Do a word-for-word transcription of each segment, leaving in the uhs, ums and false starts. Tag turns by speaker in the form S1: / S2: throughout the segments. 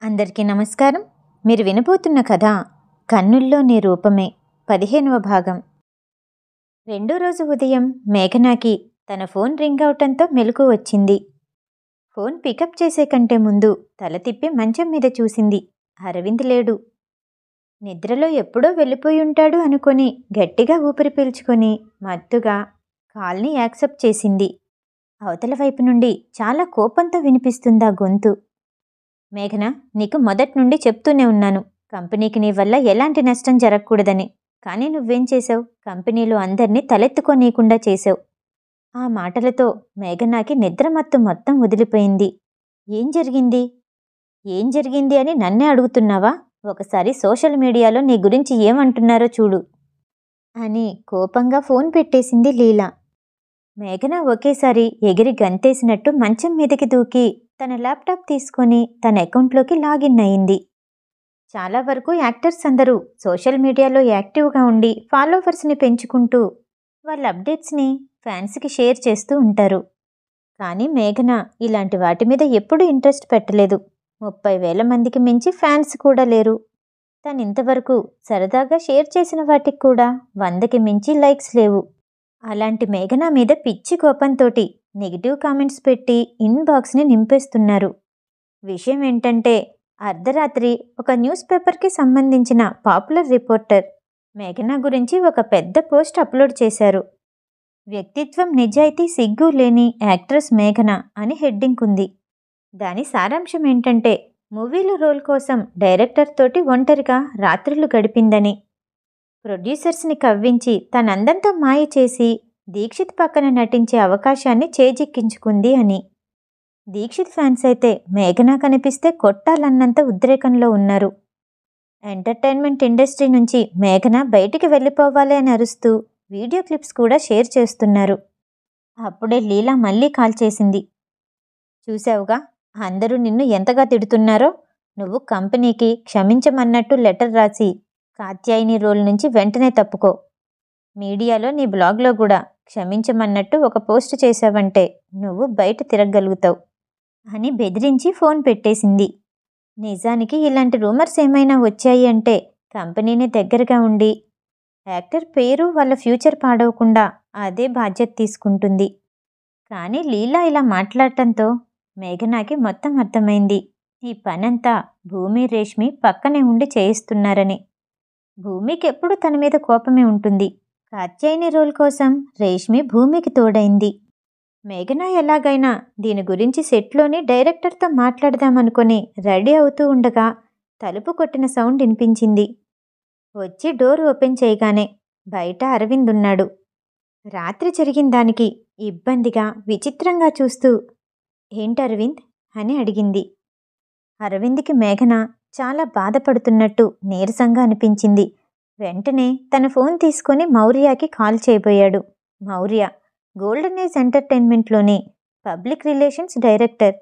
S1: అందరికీ నమస్కారం. మీరు వినబోతున్న కథ కన్నుల్లో నీ రూపమే పదిహేనవ భాగం. రెండో రోజు ఉదయం మేఘనాకి తన ఫోన్ రింగ్ అవటంతో మెలకు వచ్చింది. ఫోన్ పికప్ చేసే కంటే ముందు తల తిప్పి మంచం మీద చూసింది. అరవింద్ లేడు. నిద్రలో ఎప్పుడో వెళ్ళిపోయి ఉంటాడు అనుకొని గట్టిగా ఊపిరి పీల్చుకొని మత్తుగా కాల్ని యాక్సెప్ట్ చేసింది. అవతల వైపు నుండి చాలా కోపంతో వినిపిస్తుందా గొంతు. మేఘన, నీకు మొదటి నుండి చెప్తూనే ఉన్నాను, కంపెనీకి నీ వల్ల ఎలాంటి నష్టం జరగకూడదని. కానీ నువ్వేం చేసావు? కంపెనీలో అందరినీ తలెత్తుకోనీయకుండా చేసావు. ఆ మాటలతో మేఘనాకి నిద్రమత్తు మొత్తం వదిలిపోయింది. ఏం జరిగింది ఏం జరిగింది అని నన్నే అడుగుతున్నావా? ఒకసారి సోషల్ మీడియాలో నీ గురించి ఏమంటున్నారో చూడు అని కోపంగా ఫోన్ పెట్టేసింది లీలా. మేఘన ఒకేసారి ఎగిరి గంతేసినట్టు మంచం మీదకి దూకి తన ల్యాప్టాప్ తీసుకొని తన అకౌంట్లోకి లాగిన్ అయింది. చాలా వరకు యాక్టర్స్ అందరూ సోషల్ మీడియాలో యాక్టివ్గా ఉండి ఫాలోవర్స్ని పెంచుకుంటూ వాళ్ళ అప్డేట్స్ని ఫ్యాన్స్కి షేర్ చేస్తూ ఉంటారు. కానీ మేఘన ఇలాంటి వాటి మీద ఎప్పుడూ ఇంట్రెస్ట్ పెట్టలేదు. ముప్పై వేల మందికి మించి ఫ్యాన్స్ కూడా లేరు. తను ఇంతవరకు సరదాగా షేర్ చేసిన వాటికి కూడా వందకి మించి లైక్స్ లేవు. అలాంటి మేఘన మీద పిచ్చి కోపంతోటి నెగిటివ్ కామెంట్స్ పెట్టి ఇన్బాక్స్ని నింపేస్తున్నారు. విషయం ఏంటంటే, అర్ధరాత్రి ఒక న్యూస్ పేపర్కి సంబంధించిన పాపులర్ రిపోర్టర్ మేఘన గురించి ఒక పెద్ద పోస్ట్ అప్లోడ్ చేశారు. వ్యక్తిత్వం, నిజాయితీ, సిగ్గు లేని యాక్ట్రెస్ మేఘన అని హెడ్డింగ్ ఉంది. దాని సారాంశం ఏంటంటే, మూవీలో రోల్ కోసం డైరెక్టర్ తోటి ఒంటరిగా రాత్రులు గడిపిందని, ప్రొడ్యూసర్స్ని కవ్వించి తనందంతో మాయ చేసి దీక్షిత్ పక్కన నటించే అవకాశాన్ని చేజిక్కించుకుంది అని. దీక్షిత్ ఫ్యాన్స్ అయితే మేఘన కనిపిస్తే కొట్టాలన్నంత ఉద్రేకంలో ఉన్నారు. ఎంటర్టైన్మెంట్ ఇండస్ట్రీ నుంచి మేఘన బయటికి వెళ్ళిపోవాలి అని అరుస్తూ వీడియో క్లిప్స్ కూడా షేర్ చేస్తున్నారు. అప్పుడే లీలా మళ్ళీ కాల్ చేసింది. చూసావుగా, అందరూ నిన్ను ఎంతగా తిడుతున్నారో. నువ్వు కంపెనీకి క్షమించమన్నట్టు లెటర్ రాసి కాత్యాయిని రోల్ నుంచి వెంటనే తప్పుకో. మీడియాలో నీ బ్లాగ్లో కూడా క్షమించమన్నట్టు ఒక పోస్ట్ చేశావంటే నువ్వు బయట తిరగగలుగుతావు అని బెదిరించి ఫోన్ పెట్టేసింది. నిజానికి ఇలాంటి రూమర్స్ ఏమైనా వచ్చాయి అంటే కంపెనీని దగ్గరగా ఉండి యాక్టర్ పేరు వాళ్ళ ఫ్యూచర్ పాడవకుండా అదే బాధ్యత తీసుకుంటుంది. కానీ లీలా ఇలా మాట్లాడటంతో మేఘనాకి మొత్తం అర్థమైంది. ఈ పనంతా భూమి, రేష్మి పక్కనే ఉండి చేయిస్తున్నారని. భూమికి ఎప్పుడు తన మీద కోపమే ఉంటుంది. కాత్యాయిని రోల్ కోసం రేష్మి భూమికి తోడైంది. మేఘన ఎలాగైనా దీని గురించి సెట్లోని డైరెక్టర్తో మాట్లాడదామనుకొని రెడీ అవుతూ ఉండగా తలుపు కొట్టిన సౌండ్ వినిపించింది. వచ్చి డోర్ ఓపెన్ చేయగానే బయట అరవింద్ ఉన్నాడు. రాత్రి జరిగిన దానికి ఇబ్బందిగా విచిత్రంగా చూస్తూ, ఏంటి అరవింద్ అని అడిగింది. అరవింద్కి మేఘన చాలా బాధపడుతున్నట్టు నీరసంగా అనిపించింది. వెంటనే తన ఫోన్ తీసుకొని మౌర్యకి కాల్ చేయబోయాడు. మౌర్య గోల్డెన్ ఏజ్ ఎంటర్టైన్మెంట్లోని పబ్లిక్ రిలేషన్స్ డైరెక్టర్.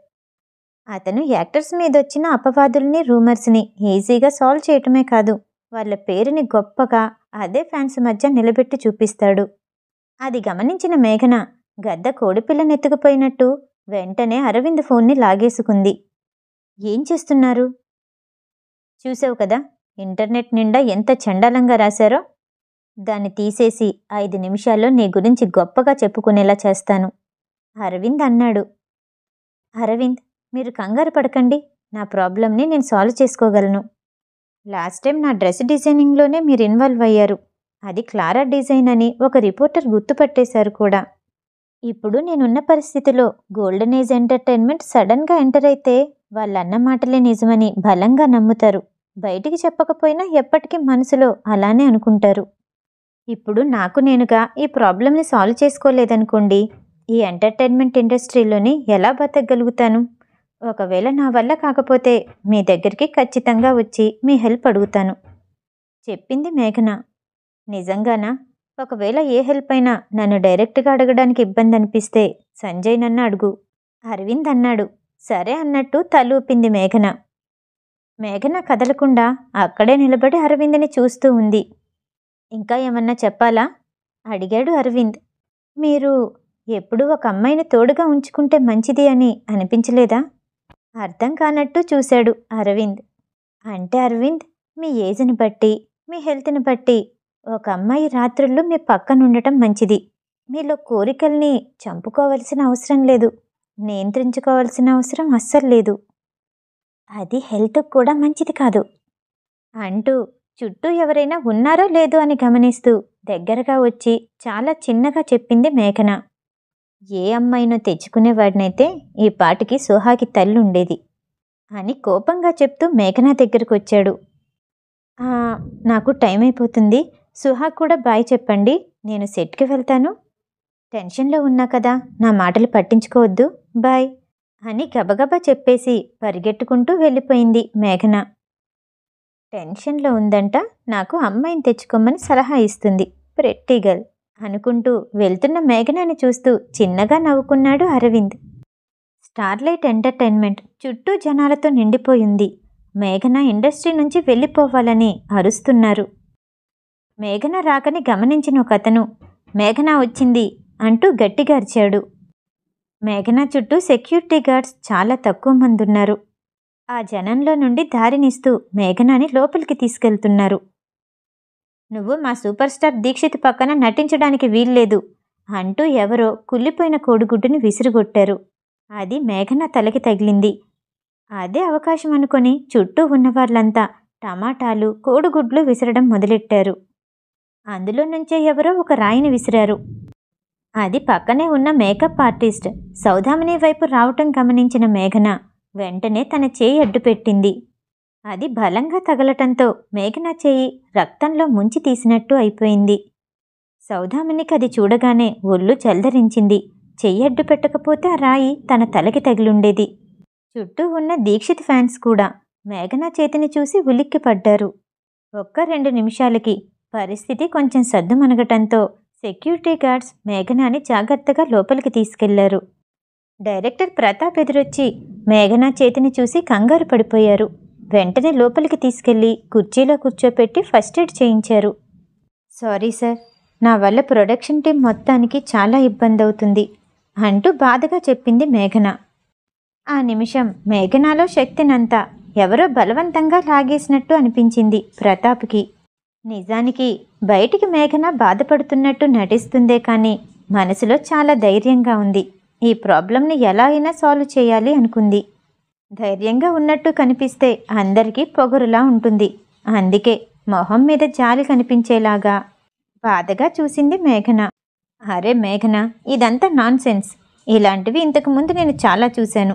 S1: అతను యాక్టర్స్ మీద వచ్చిన అపవాదుల్ని, రూమర్స్ని ఈజీగా సాల్వ్ చేయటమే కాదు, వాళ్ళ పేరుని గొప్పగా అదే ఫ్యాన్స్ మధ్య నిలబెట్టి చూపిస్తాడు. అది గమనించిన మేఘన గద్ద కోడిపిల్లనెత్తుకుపోయినట్టు వెంటనే అరవింద్ ఫోన్ని లాగేసుకుంది. ఏం చేస్తున్నారు? చూసావు కదా, ఇంటర్నెట్ నిండా ఎంత చండాలంగా రాశారో. దాన్ని తీసేసి ఐదు నిమిషాల్లో నీ గురించి గొప్పగా చెప్పుకునేలా చేస్తాను అరవింద్ అన్నాడు. అరవింద్, మీరు కంగారు పడకండి, నా ప్రాబ్లంని నేను సాల్వ్ చేసుకోగలను. లాస్ట్ టైం నా డ్రెస్ డిజైనింగ్లోనే మీరు ఇన్వాల్వ్ అయ్యారు. అది క్లారా డిజైన్ అని ఒక రిపోర్టర్ గుర్తుపట్టేశారు కూడా. ఇప్పుడు నేనున్న పరిస్థితిలో గోల్డెన్ ఏజ్ ఎంటర్టైన్మెంట్ సడన్గా ఎంటర్ అయితే వాళ్ళన్న మాటలే నిజమని బలంగా నమ్ముతారు. బయటికి చెప్పకపోయినా ఎప్పటికీ మనసులో అలానే అనుకుంటారు. ఇప్పుడు నాకు నేనుగా ఈ ప్రాబ్లంని సాల్వ్ చేసుకోలేదనుకోండి, ఈ ఎంటర్టైన్మెంట్ ఇండస్ట్రీలోని ఎలా బతకగలుగుతాను? ఒకవేళ నా వల్ల కాకపోతే మీ దగ్గరికి ఖచ్చితంగా వచ్చి మీ హెల్ప్ అడుగుతాను చెప్పింది మేఘన. నిజంగానా? ఒకవేళ ఏ హెల్ప్ అయినా నన్ను డైరెక్ట్గా అడగడానికి ఇబ్బంది అనిపిస్తే సంజయ్ నన్ను అడుగు అరవింద్ అన్నాడు. సరే అన్నట్టు తలూపింది మేఘన. మేఘన కదలకుండా అక్కడే నిలబడి అరవింద్ని చూస్తూ ఉంది. ఇంకా ఏమన్నా చెప్పాలా అడిగాడు అరవింద్. మీరు ఎప్పుడూ ఒక అమ్మాయిని తోడుగా ఉంచుకుంటే మంచిది అని అనిపించలేదా? అర్థం కానట్టు చూశాడు అరవింద్. అంటే అరవింద్, మీ ఏజ్ని బట్టి, మీ హెల్త్ని బట్టి ఒక అమ్మాయి రాత్రుళ్ళు మీ పక్కన ఉండటం మంచిది. మీలో కోరికల్ని చంపుకోవలసిన అవసరం లేదు, నియంత్రించుకోవాల్సిన అవసరం అస్సలు లేదు. అది హెల్త్కి కూడా మంచిది కాదు అంటూ చుట్టూ ఎవరైనా ఉన్నారో లేదో అని గమనిస్తూ దగ్గరగా వచ్చి చాలా చిన్నగా చెప్పింది మేఘన. ఏ అమ్మాయినో తెచ్చుకునేవాడినైతే ఈ పాటికి సుహాకి తల్లి ఉండేది అని కోపంగా చెప్తూ మేఘన దగ్గరకు వచ్చాడు. నాకు టైం అయిపోతుంది, సుహాకి కూడా బాయ్ చెప్పండి, నేను సెట్కి వెళ్తాను. టెన్షన్లో ఉన్నా కదా, నా మాటలు పట్టించుకోవద్దు, బాయ్ అని గబగబా చెప్పేసి పరిగెట్టుకుంటూ వెళ్ళిపోయింది మేఘన. టెన్షన్లో ఉందంట, నాకు అమ్మాయిని తెచ్చుకోమని సలహా ఇస్తుంది, ప్రెట్టి గర్ల్ అనుకుంటూ వెళ్తున్న మేఘనాని చూస్తూ చిన్నగా నవ్వుకున్నాడు అరవింద్. స్టార్లైట్ ఎంటర్టైన్మెంట్ చుట్టూ జనాలతో నిండిపోయింది. మేఘన ఇండస్ట్రీ నుంచి వెళ్ళిపోవాలని అరుస్తున్నారు. మేఘన రాకని గమనించిన ఒకతను మేఘన వచ్చింది అంటూ గట్టిగా అరిచాడు. మేఘన చుట్టూ సెక్యూరిటీ గార్డ్స్ చాలా తక్కువ మంది ఉన్నారు. ఆ జనంలో నుండి దారినిస్తూ మేఘనాని లోపలికి తీసుకెళ్తున్నారు. నువ్వు మా సూపర్ స్టార్ దీక్షిత్ పక్కన నటించడానికి వీల్లేదు అంటూ ఎవరో కుళ్ళిపోయిన కోడిగుడ్డుని విసిరుగొట్టారు. అది మేఘన తలకి తగిలింది. అదే అవకాశం అనుకొని చుట్టూ ఉన్నవాళ్ళంతా టమాటాలు కోడిగుడ్లు విసరడం మొదలెట్టారు. అందులో నుంచే ఎవరో ఒక రాయిని విసిరారు. అది పక్కనే ఉన్న మేకప్ ఆర్టిస్ట్ సౌదామిని వైపు రావటం గమనించిన మేఘన వెంటనే తన చేయి అడ్డుపెట్టింది. అది బలంగా తగలటంతో మేఘన చేయి రక్తంలో ముంచి తీసినట్టు అయిపోయింది. సౌదామినికి అది చూడగానే ఒళ్ళు చల్దరించింది. చెయ్యి అడ్డు పెట్టకపోతే ఆ రాయి తన తలకి తగిలుండేది. చుట్టూ ఉన్న దీక్షిత్ ఫ్యాన్స్ కూడా మేఘన చేతిని చూసి ఉలిక్కి పడ్డారు. ఒక్క రెండు నిమిషాలకి పరిస్థితి కొంచెం సద్దుమణగటంతో సెక్యూరిటీ గార్డ్స్ మేఘనాని జాగ్రత్తగా లోపలికి తీసుకెళ్లారు. డైరెక్టర్ ప్రతాప్ ఎదురొచ్చి మేఘన చేతిని చూసి కంగారు పడిపోయారు. వెంటనే లోపలికి తీసుకెళ్లి కుర్చీలో కూర్చోపెట్టి ఫస్ట్ ఎయిడ్ చేయించారు. సారీ సార్, నా వల్ల ప్రొడక్షన్ టీం మొత్తానికి చాలా ఇబ్బంది అవుతుంది అంటూ బాధగా చెప్పింది మేఘన. ఆ నిమిషం మేఘనాలో శక్తినంతా ఎవరో బలవంతంగా లాగేసినట్టు అనిపించింది ప్రతాప్కి. నిజానికి బయటికి మేఘన బాధపడుతున్నట్టు నటిస్తుందే కానీ మనసులో చాలా ధైర్యంగా ఉంది. ఈ ప్రాబ్లంని ఎలా అయినా సాల్వ్ చేయాలి అనుకుంది. ధైర్యంగా ఉన్నట్టు కనిపిస్తే అందరికీ పొగరులా ఉంటుంది. అందుకే మొహం మీద జాలి కనిపించేలాగా బాధగా చూసింది మేఘన. అరే మేఘన, ఇదంతా నాన్ సెన్స్. ఇలాంటివి ఇంతకుముందు నేను చాలా చూశాను.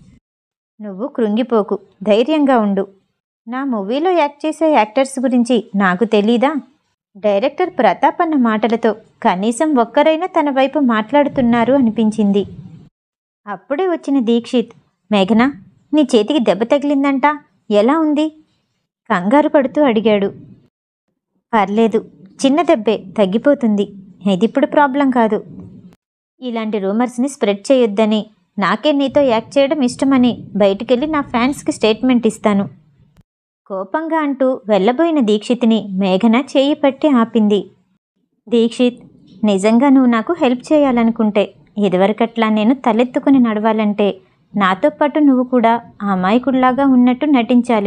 S1: నువ్వు కృంగిపోకు, ధైర్యంగా ఉండు. నా మూవీలో యాక్ట్ చేసే యాక్టర్స్ గురించి నాకు తెలీదా? డైరెక్టర్ ప్రతాప్ అన్న మాటలతో కనీసం ఒక్కరైనా తన వైపు మాట్లాడుతున్నారు అనిపించింది. అప్పుడే వచ్చిన దీక్షిత్, మేఘన, నీ చేతికి దెబ్బ తగిలిందంట, ఎలా ఉంది? కంగారు పడుతూ అడిగాడు. పర్లేదు, చిన్న దెబ్బే, తగ్గిపోతుంది. ఇదిప్పుడు ప్రాబ్లం కాదు. ఇలాంటి రూమర్స్ని స్ప్రెడ్ చేయొద్దని, నాకే నీతో యాక్ట్ చేయడం ఇష్టమని బయటికెళ్ళి నా ఫ్యాన్స్కి స్టేట్మెంట్ ఇస్తాను. కోపంగా అంటూ వెళ్ళబోయిన దీక్షిత్ని మేఘన చేయి పట్టి ఆపింది. దీక్షిత్, నిజంగా నువ్వు నాకు హెల్ప్ చేయాలనుకుంటే ఇదివరకట్లా నేను తలెత్తుకుని నడవాలంటే నాతో పాటు నువ్వు కూడా అమాయకుడిలాగా ఉన్నట్టు నటించాలి.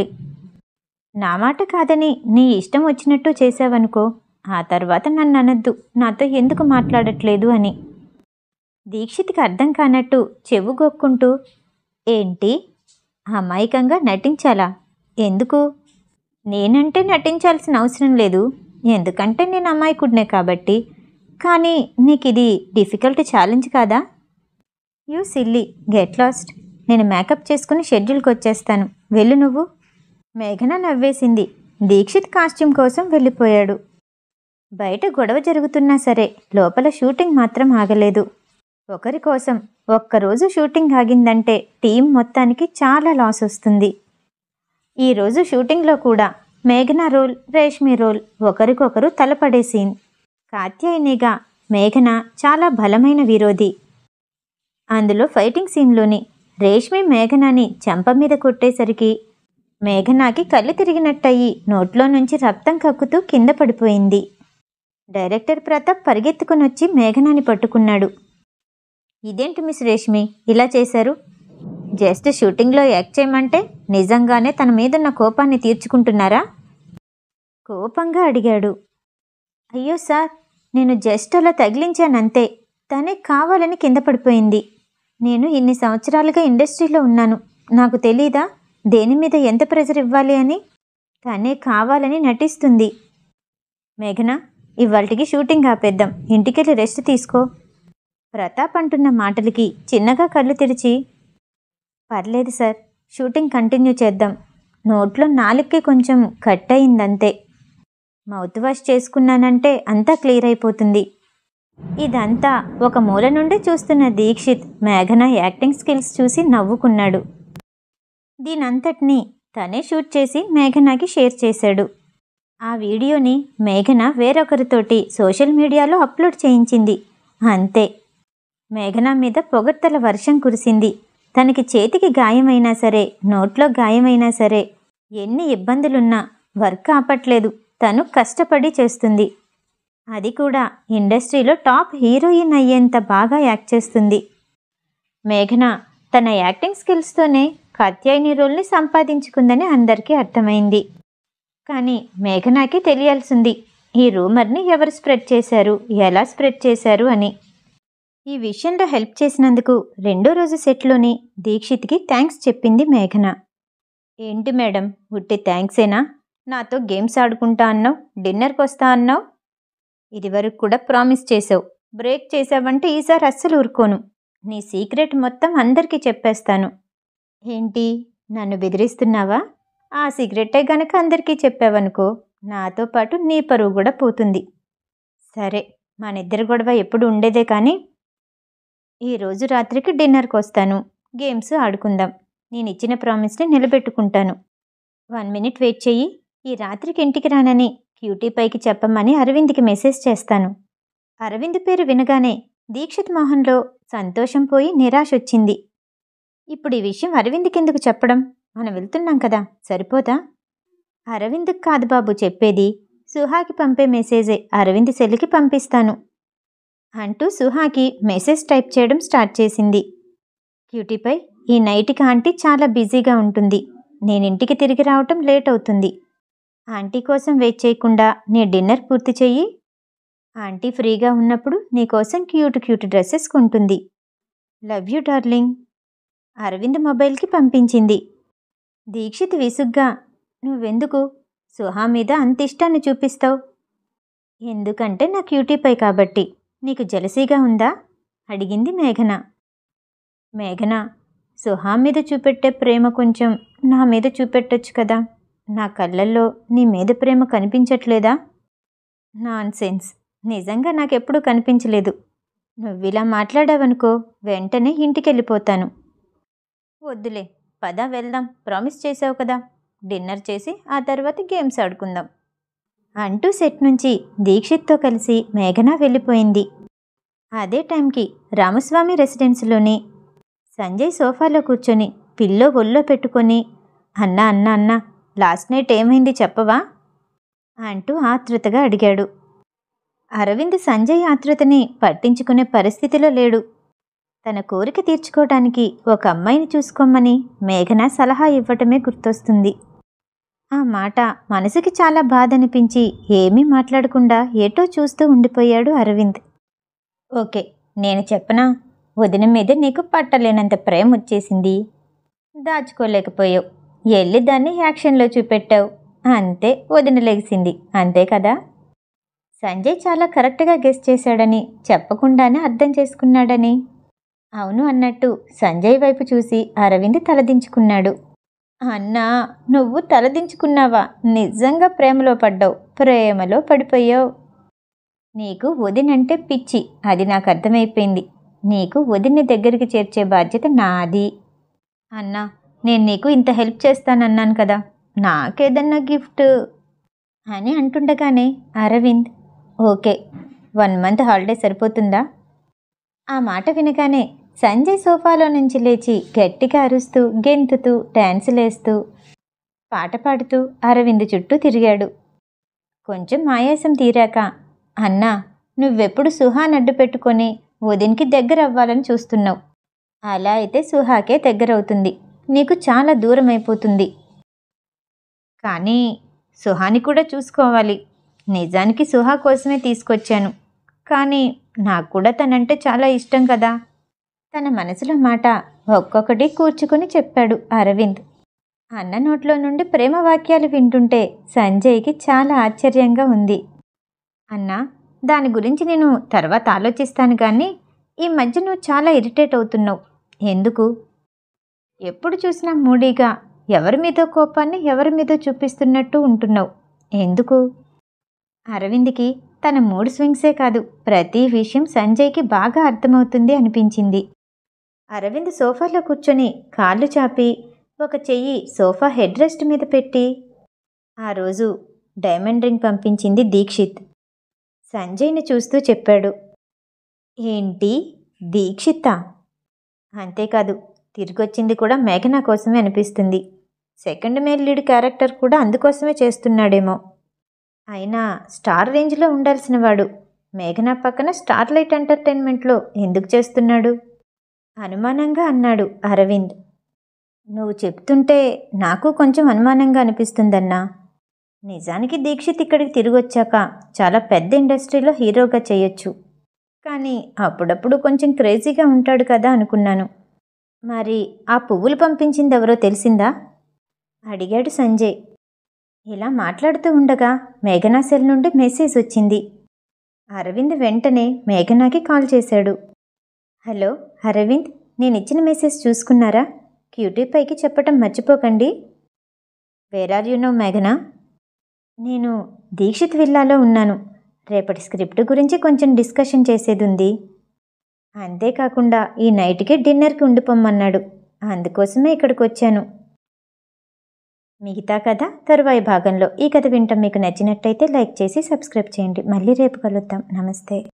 S1: నా మాట కాదని నీ ఇష్టం వచ్చినట్టు చేసావనుకో, ఆ తర్వాత నన్ను అనొద్దు నాతో ఎందుకు మాట్లాడట్లేదు అని. దీక్షిత్కి అర్థం కానట్టు చెవు గొక్కుంటూ, ఏంటి, అమాయకంగా నటించాలా? ఎందుకు? నేనంటే నటించాల్సిన అవసరం లేదు, ఎందుకంటే నేను అమాయకుడినే కాబట్టి. కానీ నీకు ఇది డిఫికల్ట్ ఛాలెంజ్ కాదా? You silly, get lost. నేను మేకప్ చేసుకుని షెడ్యూల్కి వచ్చేస్తాను, వెళ్ళు నువ్వు. మేఘన నవ్వేసింది. దీక్షిత్ కాస్ట్యూమ్ కోసం వెళ్ళిపోయాడు. బయట గొడవ జరుగుతున్నా సరే లోపల షూటింగ్ మాత్రం ఆగలేదు. ఒకరి కోసం ఒక్కరోజు షూటింగ్ ఆగిందంటే టీం మొత్తానికి చాలా లాస్ వస్తుంది. ఈరోజు షూటింగ్లో కూడా మేఘన రోల్, రేష్మి రోల్ ఒకరికొకరు తలపడే సీన్. కాత్యాయనిగా మేఘన చాలా బలమైన విరోధి. అందులో ఫైటింగ్ సీన్లోని రేష్మి మేఘనాని చెంప మీద కొట్టేసరికి మేఘనాకి కళ్ళు తిరిగినట్టయి నోట్లో నుంచి రక్తం కక్కుతూ కింద పడిపోయింది. డైరెక్టర్ ప్రతాప్ పరిగెత్తుకుని వచ్చి మేఘనాని పట్టుకున్నాడు. ఇదేంటి మిస్ రేష్మి ఇలా చేశారు? జస్ట్ షూటింగ్లో యాక్ట్ చేయమంటే నిజంగానే తన మీదున్న కోపాన్ని తీర్చుకుంటున్నారా? కోపంగా అడిగాడు. అయ్యో సార్, నేను జస్ట్ అలా తగిలించానంతే. తనే కావాలని కింద పడిపోయింది. నేను ఇన్ని సంవత్సరాలుగా ఇండస్ట్రీలో ఉన్నాను. నాకు తెలీదా దేని మీద ఎంత ప్రెజర్ ఇవ్వాలి అని? తనే కావాలని నటిస్తుంది. మేఘన, ఇవాళకి షూటింగ్ ఆపేద్దాం. ఇంటికెళ్ళి రెస్ట్ తీసుకో. ప్రతాప్ అంటున్న మాటలకి చిన్నగా కళ్ళు తెరిచి, పర్లేదు సార్, షూటింగ్ కంటిన్యూ చేద్దాం. నోట్లో నాలుగుకి కొంచెం కట్ అయిందంతే. మౌత్ వాష్ చేసుకున్నానంటే అంతా క్లియర్ అయిపోతుంది. ఇదంతా ఒక మూల నుండి చూస్తున్న దీక్షిత్ మేఘన యాక్టింగ్ స్కిల్స్ చూసి నవ్వుకున్నాడు. దీనంతటినీ తనే షూట్ చేసి మేఘనాకి షేర్ చేశాడు. ఆ వీడియోని మేఘన వేరొకరితోటి సోషల్ మీడియాలో అప్లోడ్ చేయించింది. అంతే, మేఘన మీద పొగడ్తల వర్షం కురిసింది. తనకి చేతికి గాయమైనా సరే, నోట్లో గాయమైనా సరే, ఎన్ని ఇబ్బందులున్నా వర్క్ ఆపట్లేదు. తను కష్టపడి చేస్తుంది. అది కూడా ఇండస్ట్రీలో టాప్ హీరోయిన్ అయ్యేంత బాగా యాక్ట్ చేస్తుంది. మేఘన తన యాక్టింగ్ స్కిల్స్తోనే కాత్యాయని రోల్ని సంపాదించుకుందని అందరికీ అర్థమైంది. కానీ మేఘనాకి తెలియాల్సింది ఈ రూమర్ని ఎవరు స్ప్రెడ్ చేశారు, ఎలా స్ప్రెడ్ చేశారు అని. ఈ విషయంలో హెల్ప్ చేసినందుకు రెండో రోజు సెట్లోని దీక్షిత్కి థ్యాంక్స్ చెప్పింది మేఘన. ఏంటి మేడం, ఉట్టి థ్యాంక్సేనా? నాతో గేమ్స్ ఆడుకుంటా అన్నావు, డిన్నర్కి వస్తా అన్నావు. ఇదివరకు కూడా ప్రామిస్ చేసావు. బ్రేక్ చేసావంటే ఈసారి అస్సలు ఊరుకోను. నీ సీక్రెట్ మొత్తం అందరికీ చెప్పేస్తాను. ఏంటి, నన్ను బెదిరిస్తున్నావా? ఆ సీక్రెటే గనక అందరికీ చెప్పావనుకో, నాతో పాటు నీ పరువు కూడా పోతుంది. సరే, మనిద్దరి గొడవ ఎప్పుడు ఉండేదే కానీ ఈరోజు రాత్రికి డిన్నర్కి వస్తాను. గేమ్స్ ఆడుకుందాం. నేను ఇచ్చిన ప్రామిస్ని నిలబెట్టుకుంటాను. వన్ మినిట్ వెయిట్ చెయ్యి. ఈ రాత్రికి ఇంటికి రానని క్యూటీ పైకి చెప్పమని అరవింద్కి మెసేజ్ చేస్తాను. అరవింద్ పేరు వినగానే దీక్షిత్ మోహన్లో సంతోషం పోయి నిరాశ వచ్చింది. ఇప్పుడు ఈ విషయం అరవింద్కి ఎందుకు చెప్పడం? మనం వెళ్తున్నాం కదా, సరిపోదా? అరవింద్కి కాదు బాబు చెప్పేది, సుహాకి పంపే మెసేజే అరవింద్ సెల్లుకి పంపిస్తాను అంటూ సుహాకి మెసేజ్ టైప్ చేయడం స్టార్ట్ చేసింది. క్యూటీపై ఈ నైట్కి ఆంటీ చాలా బిజీగా ఉంటుంది. నేను ఇంటికి తిరిగి రావటం లేట్ అవుతుంది. ఆంటీ కోసం వెయిట్ చేయకుండా నీ డిన్నర్ పూర్తి చెయ్యి. ఆంటీ ఫ్రీగా ఉన్నప్పుడు నీకోసం క్యూట్ క్యూట్ డ్రెస్సెస్ కొంటుంది. Love you darling. అరవింద్ మొబైల్కి పంపించింది. దీక్షిత్ విసుగ్గా, నువ్వెందుకు సుహా మీద అంత ఇష్టాన్ని చూపిస్తావు? ఎందుకంటే నా క్యూటీపై కాబట్టి. నీకు జలసీగా ఉందా? అడిగింది మేఘన. మేఘన, సుహా మీద చూపెట్టే ప్రేమ కొంచెం నా మీద చూపెట్టొచ్చు కదా. నా కళ్ళల్లో నీ మీద ప్రేమ కనిపించట్లేదా? నాన్ సెన్స్, నిజంగా నాకెప్పుడూ కనిపించలేదు. నువ్విలా మాట్లాడావనుకో వెంటనే ఇంటికెళ్ళిపోతాను. వద్దులే, పద వెళ్దాం. ప్రామిస్ చేసావు కదా. డిన్నర్ చేసి ఆ తర్వాత గేమ్స్ ఆడుకుందాం అంటూ సెట్ నుంచి దీక్షిత్తో కలిసి మేఘన వెళ్ళిపోయింది. అదే టైంకి రామస్వామి రెసిడెన్సీలోని సంజయ్ సోఫాలో కూర్చొని పిల్లో ఒళ్ళో పెట్టుకొని, అన్నా అన్నా అన్నా లాస్ట్ నైట్ ఏమైంది చెప్పవా అంటూ ఆతృతగా అడిగాడు. అరవింద్ సంజయ్ ఆతృతని పట్టించుకునే పరిస్థితిలో లేడు. తన కోరిక తీర్చుకోవటానికి ఒక అమ్మాయిని చూసుకోమని మేఘన సలహా ఇవ్వటమే గుర్తొస్తుంది. ఆ మాట మనసుకి చాలా బాధ అనిపించి ఏమీ మాట్లాడకుండా ఏటో చూస్తూ ఉండిపోయాడు అరవింద్. ఓకే, నేను చెప్పనా, వదిన మీద నీకు పట్టలేనంత ప్రేమ వచ్చేసింది. దాచుకోలేకపోయావు. వెళ్ళి దాన్ని యాక్షన్లో చూపెట్టావు. అంతే, వదిన లెగిసింది. అంతే కదా? సంజయ్ చాలా కరెక్ట్గా గెస్ చేశాడని, చెప్పకుండానే అర్థం చేసుకున్నాడని. అవును అన్నట్టు సంజయ్ వైపు చూసి అరవింద్ తలదించుకున్నాడు. అన్నా, నువ్వు తలదించుకున్నావా? నిజంగా ప్రేమలో పడ్డావు. ప్రేమలో పడిపోయావు. నీకు వదినంటే పిచ్చి, అది నాకు అర్థమైపోయింది. నీకు వదిన్ని దగ్గరికి చేర్చే బాధ్యత నాది. అన్నా, నేను నీకు ఇంత హెల్ప్ చేస్తానన్నాను కదా, నాకేదన్నా గిఫ్ట్ అని అంటుండగానే Aravind, okay, one month holiday సరిపోతుందా? ఆ మాట వినగానే సంజయ్ సోఫాలో నుంచి లేచి గట్టిగా అరుస్తూ, గెంతుతూ, డ్యాన్సులేస్తూ, పాట పాడుతూ అరవింద్ చుట్టూ తిరిగాడు. కొంచెం ఆయాసం తీరాక, అన్నా, నువ్వెప్పుడు సుహాన్ అడ్డు పెట్టుకొని వదిన్కి దగ్గర అవ్వాలని చూస్తున్నావు. అలా అయితే సుహాకే దగ్గరవుతుంది, నీకు చాలా దూరం అయిపోతుంది. కానీ సుహాని కూడా చూసుకోవాలి. నిజానికి సుహా కోసమే తీసుకొచ్చాను, కానీ నాకు కూడా తనంటే చాలా ఇష్టం కదా. తన మనసులో మాట ఒక్కొక్కటి కూర్చుకొని చెప్పాడు అరవింద్. అన్న నోట్లో నుండి ప్రేమ వాక్యాలు వింటుంటే సంజయ్కి చాలా ఆశ్చర్యంగా ఉంది. అన్నా, దాని గురించి నేను తర్వాత ఆలోచిస్తాను, కానీ ఈ మధ్య నువ్వు చాలా ఇరిటేట్ అవుతున్నావు. ఎందుకు? ఎప్పుడు చూసినా మూడీగా ఎవరి మీదో కోపాన్ని ఎవరి మీదో చూపిస్తున్నట్టు ఉంటున్నావు. ఎందుకు? అరవింద్కి తన మూడ్ స్వింగ్సే కాదు, ప్రతి విషయం సంజయ్కి బాగా అర్థమవుతుంది అనిపించింది. అరవింద్ సోఫాలో కూర్చొని కాళ్ళు చాపి ఒక చెయ్యి సోఫా హెడ్ రెస్ట్ మీద పెట్టి, ఆ రోజు డైమండ్ రింగ్ పంపించింది దీక్షిత్. సంజయ్ని చూస్తూ చెప్పాడు. ఏంటి, దీక్షితా? అంతేకాదు, తిరిగొచ్చింది కూడా మేఘనా కోసమే అనిపిస్తుంది. సెకండ్ మేల్ లీడ్ క్యారెక్టర్ కూడా అందుకోసమే చేస్తున్నాడేమో. అయినా స్టార్ రేంజ్లో ఉండాల్సిన వాడు మేఘనా పక్కన స్టార్లైట్ ఎంటర్టైన్మెంట్లో ఎందుకు చేస్తున్నాడు? అనుమానంగా అన్నాడు అరవింద్. నువ్వు చెప్తుంటే నాకు కొంచెం అనుమానంగా అనిపిస్తుందన్నా. నిజానికి దీక్షిత్ ఇక్కడికి తిరిగొచ్చాక చాలా పెద్ద ఇండస్ట్రీలో హీరోగా చేయొచ్చు, కానీ అప్పుడప్పుడు కొంచెం క్రేజీగా ఉంటాడు కదా అనుకున్నాను. మరి ఆ పువ్వులు పంపించింది ఎవరో తెలిసిందా? అడిగాడు సంజయ్. ఇలా మాట్లాడుతూ ఉండగా మేఘనా సెల్ నుండి మెసేజ్ వచ్చింది. అరవింద్ వెంటనే మేఘనాకి కాల్ చేశాడు. హలో అరవింద్, నేనిచ్చిన మెసేజ్ చూసుకున్నారా? క్యూటీ పైకి చెప్పటం మర్చిపోకండి. వేర్ ఆర్ యు నౌ మేఘనా? నేను దీక్షిత్ విల్లాలో ఉన్నాను. రేపటి స్క్రిప్ట్ గురించి కొంచెం డిస్కషన్ చేసేది ఉంది. అంతేకాకుండా ఈ నైట్కి డిన్నర్కి ఉండిపోమ్మన్నాడు. అందుకోసమే ఇక్కడికి వచ్చాను. మిగతా కథ తరువాయి భాగంలో. ఈ కథ వింటాం మీకు నచ్చినట్టయితే లైక్ చేసి సబ్స్క్రైబ్ చేయండి. మళ్ళీ రేపు కలుద్దాం. నమస్తే.